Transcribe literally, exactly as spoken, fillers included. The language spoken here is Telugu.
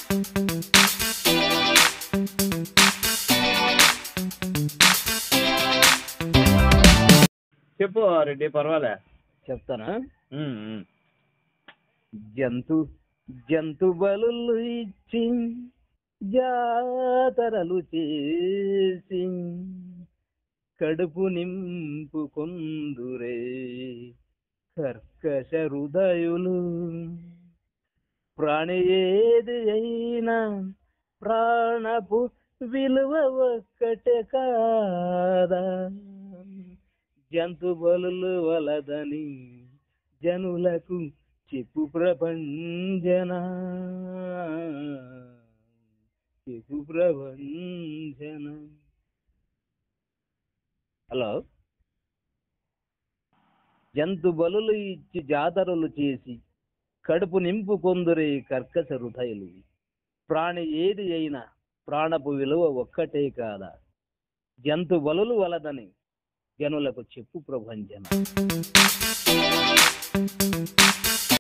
చెప్పు రెడ్డి, పర్వాలే చెప్తానా. ఉమ్, ఉమ్. జంతు జంతు బలులు ఇచ్చి జాతరలు చేసి కడుపు నింపుకొందురే కర్కశ హృదయులు. ప్రాణి ఏది అయినా ప్రాణపు విలువ ఒక్కటే కాదా, జంతు బలులు వలదని జనులకు చెప్పు ప్రభంజన, చెప్పు ప్రభంజన. హలో. జంతు బలులు ఇచ్చి జాతరలు చేసి కడుపు నింపు కొందరే కర్కశ హృదయులు. ప్రాణి ఏది అయినా ప్రాణపు విలువ ఒక్కటే కాదా, జంతు బలులు వలదని జనులకు చెప్పు ప్రభంజన.